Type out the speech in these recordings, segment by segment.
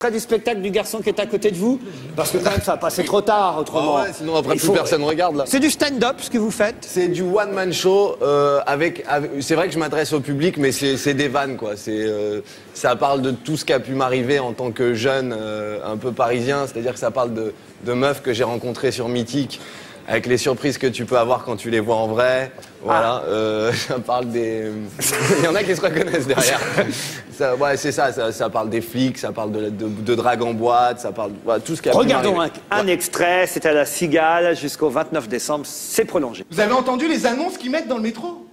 extrait du spectacle du garçon qui est à côté de vous? Parce que quand même, ça va passer trop tard autrement. Ah ouais, sinon après plus personne regarde là. C'est du stand-up ce que vous faites? C'est du one-man show c'est vrai que je m'adresse au public, mais c'est des vannes quoi. Ça parle de tout ce qui a pu m'arriver en tant que jeune un peu parisien, c'est-à-dire que ça parle de meufs que j'ai rencontrées sur Mythique, avec les surprises que tu peux avoir quand tu les vois en vrai. Voilà, ça parle des... Il y en a qui se reconnaissent derrière. Ouais, c'est ça, ça parle des flics, ça parle de drague en boîte, ça parle de tout ce qui a pu Regardons m'arriver. un extrait, c'est à la Cigale jusqu'au 29 décembre, c'est prolongé. Vous avez entendu les annonces qu'ils mettent dans le métro?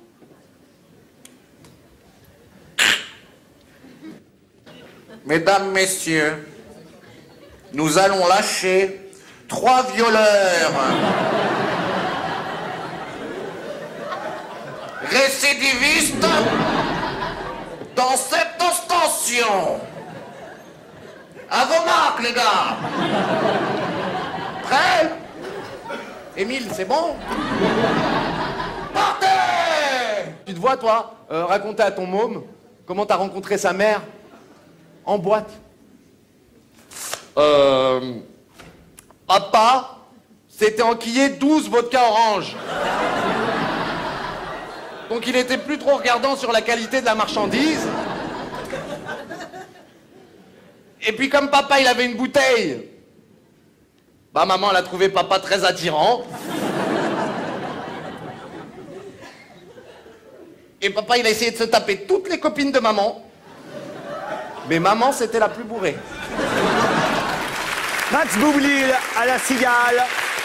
Mesdames, messieurs, nous allons lâcher 3 violeurs récidivistes dans cette extension. À vos marques, les gars. Prêts? Émile, c'est bon? Partez! Tu te vois, toi, raconter à ton môme comment t'as rencontré sa mère en boîte. Papa s'était enquillé 12 vodka orange. Donc il était plus trop regardant sur la qualité de la marchandise. Et puis comme papa il avait une bouteille, bah maman elle a trouvé papa très attirant. Et papa il a essayé de se taper toutes les copines de maman. Mais maman c'était la plus bourrée. Max Boublil à la Cigale.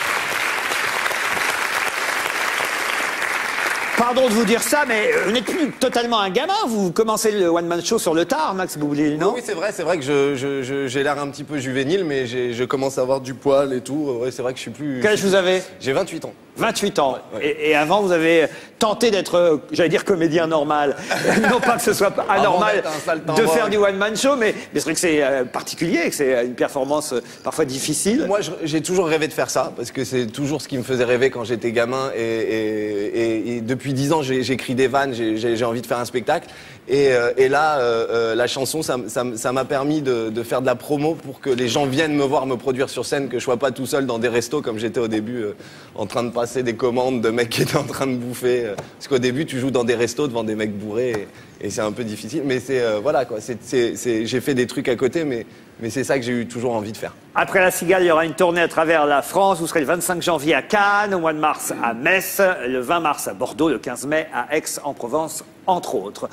Pardon de vous dire ça, mais vous n'êtes plus totalement un gamin. Vous commencez le one-man show sur le tard, Max Boublil, non? Oui, c'est vrai que j'ai l'air un petit peu juvénile, mais je commence à avoir du poil et tout. Ouais, c'est vrai que je suis plus... Quel âge vous avez? J'ai 28 ans. 28 ans. Ouais. Et avant, vous avez tenté d'être, j'allais dire, comédien normal. Non pas que ce soit anormal de faire du one-man show, mais c'est vrai que c'est particulier, que c'est une performance parfois difficile. Moi, j'ai toujours rêvé de faire ça, parce que c'est toujours ce qui me faisait rêver quand j'étais gamin. Et depuis 10 ans, j'écris des vannes, j'ai envie de faire un spectacle. Et là, la chanson, ça m'a permis de faire de la promo pour que les gens viennent me voir me produire sur scène, que je sois pas tout seul dans des restos comme j'étais au début, en train de passer des commandes de mecs qui étaient en train de bouffer. Parce qu'au début, tu joues dans des restos devant des mecs bourrés et c'est un peu difficile. Mais voilà quoi, j'ai fait des trucs à côté, mais c'est ça que j'ai eu toujours envie de faire. Après la Cigale, il y aura une tournée à travers la France. Vous serez le 25 janvier à Cannes, au mois de mars à Metz, le 20 mars à Bordeaux, le 15 mai à Aix-en-Provence, entre autres.